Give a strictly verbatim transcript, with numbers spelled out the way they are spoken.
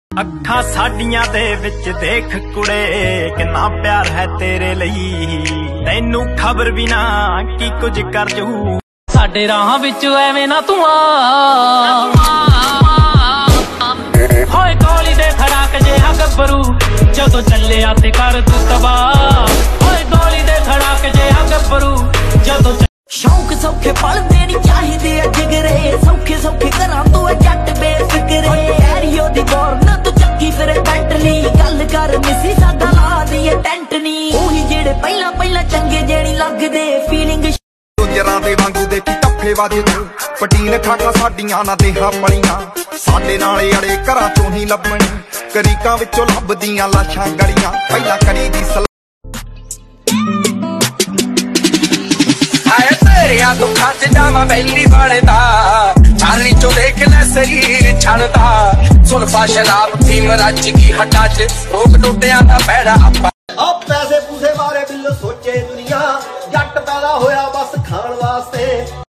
ਅੱਖਾਂ ਸਾਡੀਆਂ ਦੇ ਵਿੱਚ ਦੇਖ ਕੁੜੇ ਕਿੰਨਾ ਪਿਆਰ ਹੈ ਤੇਰੇ ਲਈ, ਤੈਨੂੰ ਖਬਰ ਵੀ ਨਾ ਕੀ ਕੁਝ ਕਰ ਜੂ ਸਾਡੇ ਰਾਹਾਂ ਵਿੱਚ ਐਵੇਂ ਨਾ ਤੂੰ ਆ ਹੋਏ ਗੋਲੀ ਦੇ ਖੜਾਕ ਜਿਹਾ ਗੱਭਰੂ ਜਦੋਂ ਚੱਲਿਆ ਤੇ ਕਰ ਤੂੰ ਤਬਾਹ ਹੋਏ ਗੋਲੀ ਦੇ ਖੜਾਕ ਜਿਹਾ ਗੱਭਰੂ ਜਦੋਂ ਸ਼ੌਂਕ ਸੌਖੇ ਪਲਦੇ ਨਹੀਂ ਚਾਹੀਦੇ ਜਿਗਰੇ ਸੌਖੇ ਸੌਖੇ ਘਰਾਂ ਤੋਂ ਜੱਟ ਬੇਫਿਕਰੇ ਐਰੀਓ ਦੀ ਬੋਰਨ ਤੂੰ ਚੱਕੀ ਫਿਰ ਬੈਂਟਲੀ ਗੱਲ ਕਰ ਮਿਸੀ ਸਾਡਾ ਲਾ ਦੀ ਟੈਂਟ ਨਹੀਂ ਉਹੀ ਜਿਹੜੇ ਪਹਿਲਾਂ ਪਹਿਲਾਂ ਚੰਗੇ ਜਿਹੜੀ ਲੱਗਦੇ ਫੀਲਿੰਗ ਜਰਾਂ ਦੇ ਵਾਂਗੂ ਦੇਖੀ ਟੱਫੇ ਵੱਜਦੇ ਪਟੀਨ ਠਾਕਾਂ ਸਾਡੀਆਂ ਨਾ ਦੇਹਾਂ ਪਲੀਆਂ ਸਾਡੇ ਨਾਲੇ ਅੜੇ ਘਰਾਂ ਚੋਂ ਹੀ ਲੱਭਣੀ ਕਰੀਕਾਂ ਵਿੱਚੋਂ ਲੱਭਦੀਆਂ ਲਾਸ਼ਾਂ ਗਲੀਆਂ ਪਹਿਲਾਂ ਕਰੀ ਦੀ ਆਏ ਤੇਰਿਆਂ ਦੁੱਖਾਂ ਚ ਜਾਵਾਂ ਬੈਲੀ ਬਣਦਾ ਚਾਲੀ ਚੋਂ ਦੇਖ ਲੈ ਸਰੀਰ ਛੜਦਾ ਸੁਲਫਾ ਸ਼ਰਾਬ ਥੀਮ ਰੱਜ ਕੀ ਹੱਟਾਂ ਚ ਰੋਕ ਟੁੱਟਿਆਂ ਦਾ ਬੈੜਾ ਆਪਾਂ ਆ ਪੈਸੇ ਪੂਸੇ ਬਾਰੇ ਬਿੱਲ ਸੋਚੇ ਦੁਨੀਆ ਜੱਟ ਪੈਦਾ ਹੋਇਆ ਬਸ ਖਾਣ ਵਾਸਤੇ।